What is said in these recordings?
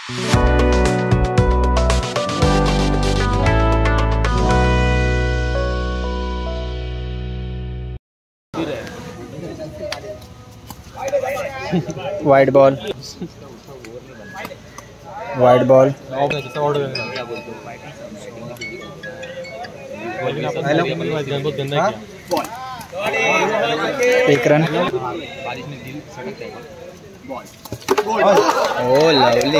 Wide ball, wide ball, एक run. Oh lovely,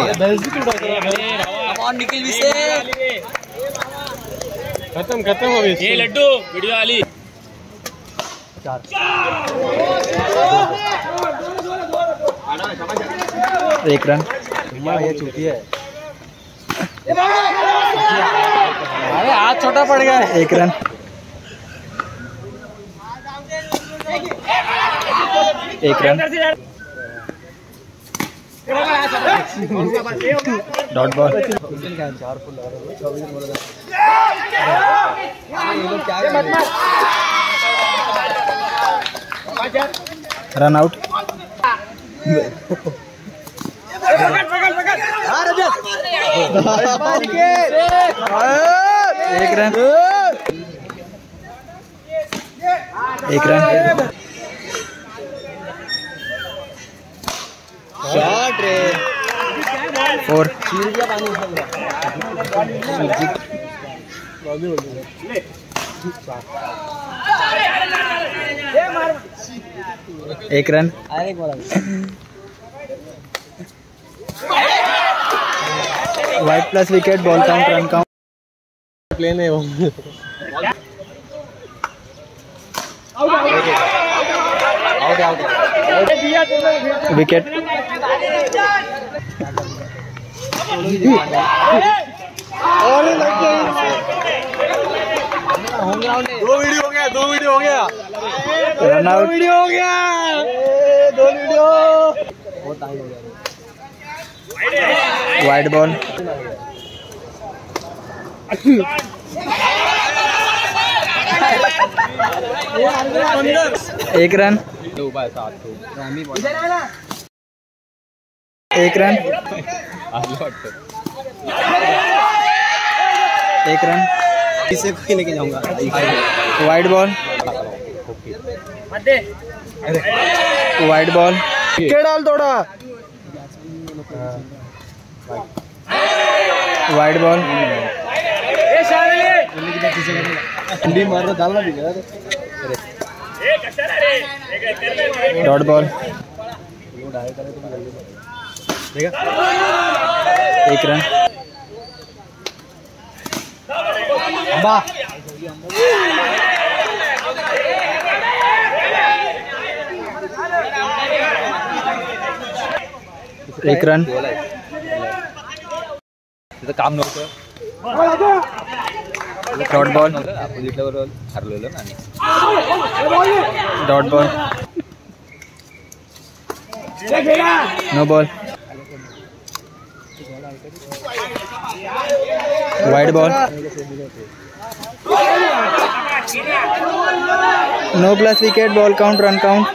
खत्म हो गई ये लड्डू वीडियो वाली। एक रन। ये चूती है। अरे हाथ छोटा पड़ गया। एक रन। एक run. Dot ball, run out. एक रन। एक रन। शॉट रे। 4। एक run. Wide plus wicket, ball count, run count. Plain है वो। विकेट। दो वीडियो हो गया, दो वीडियो हो गया। Run out. वीडियो हो गया, दो वीडियो। बहुत टाइम हो गया। वाइड बॉल, एक रन। एक रन। एक रन। इसे कोई लेके जाऊंगा। वाइड बॉल, वाइड बॉल, क्या डाल थोड़ा। वाइड बॉल, मार रहा, डालना भी यार। डॉट बॉल, एक रन। एक रन। काम नव्हतं, डॉट बॉल, अपोजिट लेवलवर हरलेलो ना. Dot ball, no ball, wide ball, no plus wicket, ball count, run count,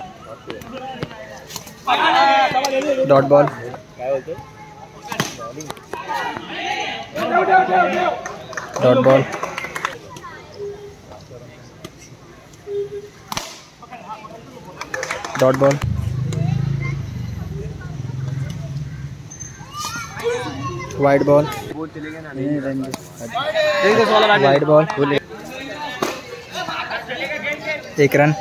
dot ball, dot ball, dot ball, wide ball, wide ball, एक रन,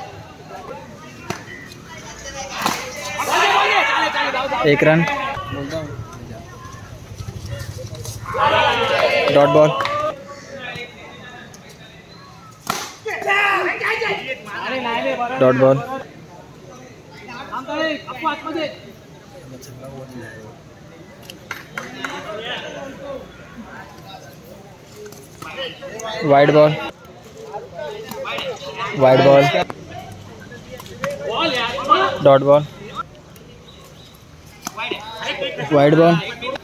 एक run, dot ball, dot ball, wide ball, wide ball, dot ball, wide ball,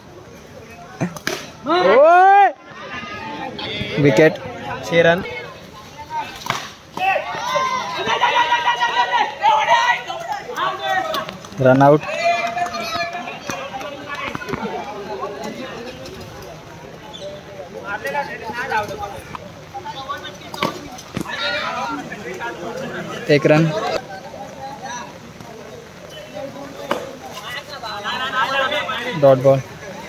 wicket, 6 run, run out, एक run. Dot ball.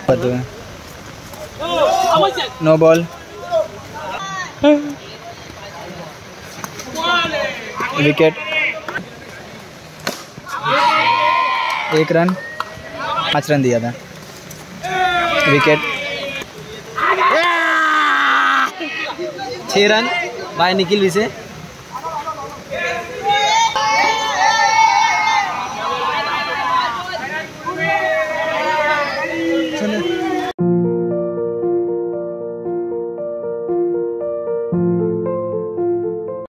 No ball. Wicket. एक run. 5 run दिया था। Wicket. 6 run by Nikhil vice.